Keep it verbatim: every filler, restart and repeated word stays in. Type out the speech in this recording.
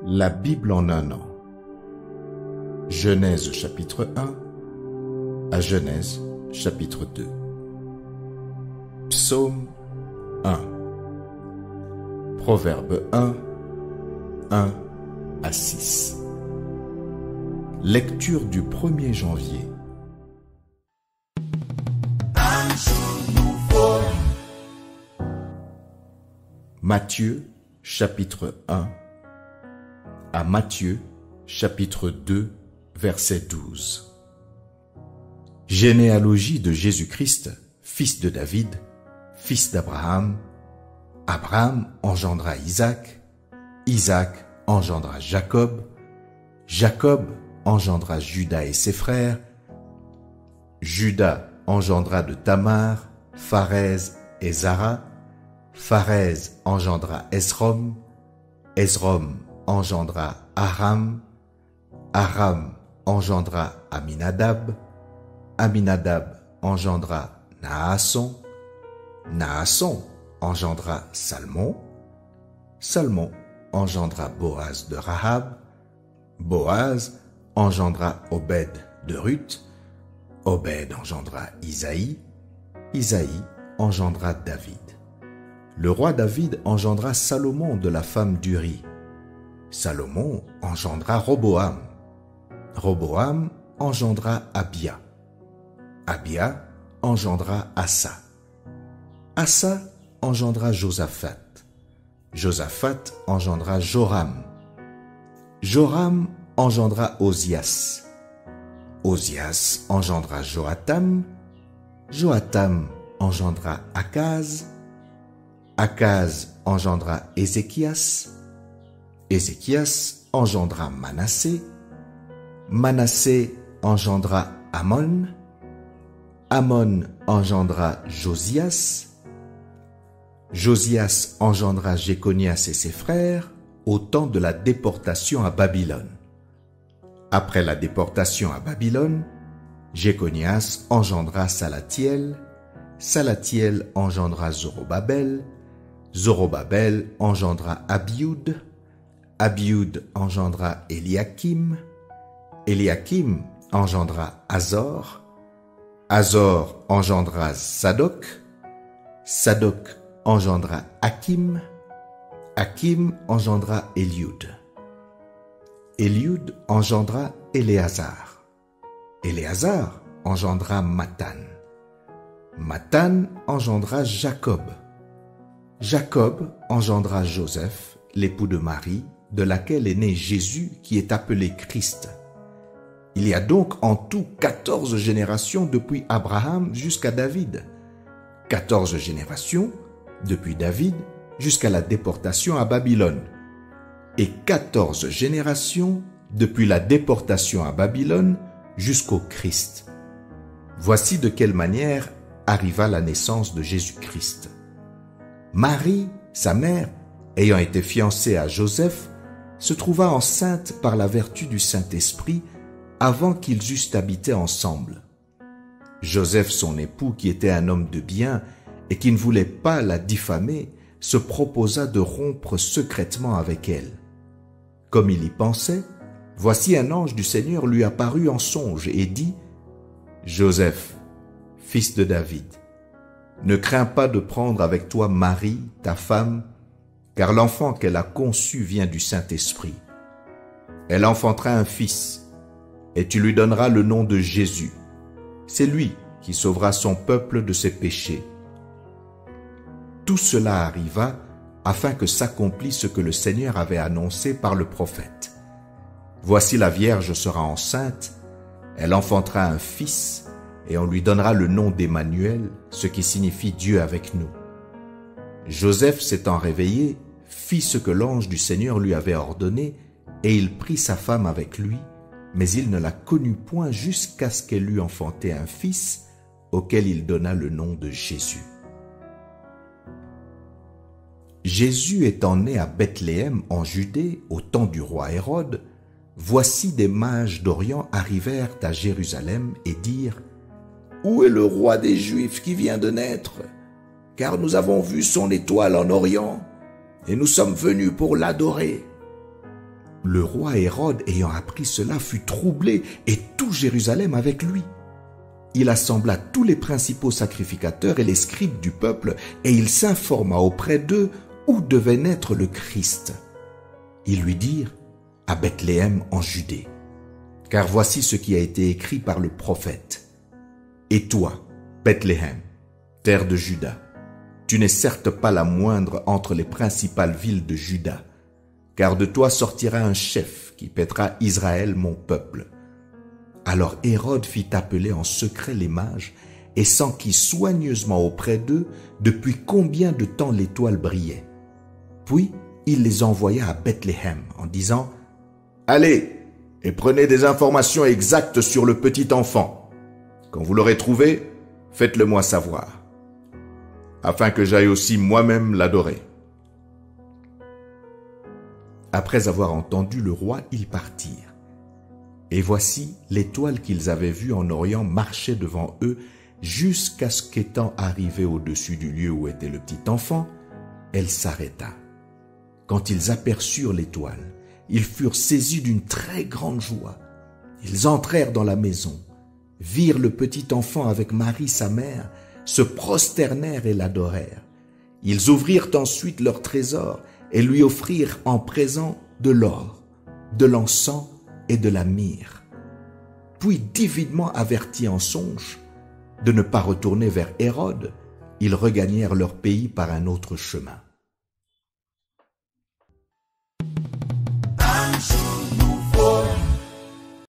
La Bible en un an. Genèse chapitre un à Genèse chapitre deux. Psaume un. Proverbe un, un à six. Lecture du premier janvier. Un jour nouveau. Matthieu chapitre un à Matthieu chapitre deux verset douze. Généalogie de Jésus-Christ, fils de David, fils d'Abraham. Abraham engendra Isaac, Isaac engendra Jacob, Jacob engendra Juda et ses frères, Juda engendra de Tamar, Pharez et Zara, Pharez engendra Esrom, Esrom engendra Aram, Aram engendra Aminadab, Aminadab engendra Naasson, Naasson engendra Salmon, Salmon engendra Boaz de Rahab, Boaz engendra Obed de Ruth, Obed engendra Isaïe, Isaïe engendra David. Le roi David engendra Salomon de la femme d'Uri. Salomon engendra Roboam. Roboam engendra Abia. Abia engendra Asa. Asa engendra Josaphat. Josaphat engendra Joram. Joram engendra Osias. Osias engendra Joatam. Joatam engendra Akaz. Akaz engendra Ézéchias. Ézéchias engendra Manassé. Manassé engendra Amon. Amon engendra Josias. Josias engendra Jéconias et ses frères au temps de la déportation à Babylone. Après la déportation à Babylone, Jéconias engendra Salatiel. Salatiel engendra Zorobabel. Zorobabel engendra Abioud. Abioud engendra Eliakim. Eliakim engendra Azor. Azor engendra Zadok. Zadok engendra Hakim. Hakim engendra Eliud. Eliud engendra Éléazar. Éléazar engendra Mathan. Mathan engendra Jacob. Jacob engendra Joseph, l'époux de Marie, de laquelle est né Jésus, qui est appelé Christ. Il y a donc en tout quatorze générations depuis Abraham jusqu'à David. Quatorze générations depuis David jusqu'à la déportation à Babylone. Et quatorze générations depuis la déportation à Babylone jusqu'au Christ. Voici de quelle manière arriva la naissance de Jésus-Christ. Marie, sa mère, ayant été fiancée à Joseph, se trouva enceinte par la vertu du Saint-Esprit avant qu'ils eussent habité ensemble. Joseph, son époux, qui était un homme de bien et qui ne voulait pas la diffamer, se proposa de rompre secrètement avec elle. Comme il y pensait, voici un ange du Seigneur lui apparut en songe et dit : « Joseph, fils de David, ne crains pas de prendre avec toi Marie, ta femme, car l'enfant qu'elle a conçu vient du Saint-Esprit. Elle enfantera un fils, et tu lui donneras le nom de Jésus. C'est lui qui sauvera son peuple de ses péchés. » Tout cela arriva afin que s'accomplisse ce que le Seigneur avait annoncé par le prophète. Voici la Vierge sera enceinte, elle enfantera un fils, et on lui donnera le nom d'Emmanuel, ce qui signifie Dieu avec nous. Joseph, s'étant réveillé, fit ce que l'ange du Seigneur lui avait ordonné, et il prit sa femme avec lui, mais il ne la connut point jusqu'à ce qu'elle eût enfanté un fils, auquel il donna le nom de Jésus. Jésus étant né à Bethléem en Judée, au temps du roi Hérode, voici des mages d'Orient arrivèrent à Jérusalem et dirent : « Où est le roi des Juifs qui vient de naître ? Car nous avons vu son étoile en Orient, et nous sommes venus pour l'adorer. » Le roi Hérode, ayant appris cela, fut troublé, et tout Jérusalem avec lui. Il assembla tous les principaux sacrificateurs et les scribes du peuple, et il s'informa auprès d'eux où devait naître le Christ. Ils lui dirent, à Bethléem en Judée, car voici ce qui a été écrit par le prophète. Et toi, Bethléem, terre de Juda, tu n'es certes pas la moindre entre les principales villes de Juda, car de toi sortira un chef qui paîtra Israël, mon peuple. Alors Hérode fit appeler en secret les mages et s'enquit soigneusement auprès d'eux depuis combien de temps l'étoile brillait. Puis il les envoya à Bethléem en disant « Allez et prenez des informations exactes sur le petit enfant. Quand vous l'aurez trouvé, faites-le moi savoir, afin que j'aille aussi moi-même l'adorer. » Après avoir entendu le roi, ils partirent. Et voici, l'étoile qu'ils avaient vue en Orient marchait devant eux jusqu'à ce qu'étant arrivée au-dessus du lieu où était le petit enfant, elle s'arrêta. Quand ils aperçurent l'étoile, ils furent saisis d'une très grande joie. Ils entrèrent dans la maison, virent le petit enfant avec Marie sa mère, se prosternèrent et l'adorèrent. Ils ouvrirent ensuite leur trésor et lui offrirent en présent de l'or, de l'encens et de la myrrhe. Puis, divinement avertis en songe de ne pas retourner vers Hérode, ils regagnèrent leur pays par un autre chemin.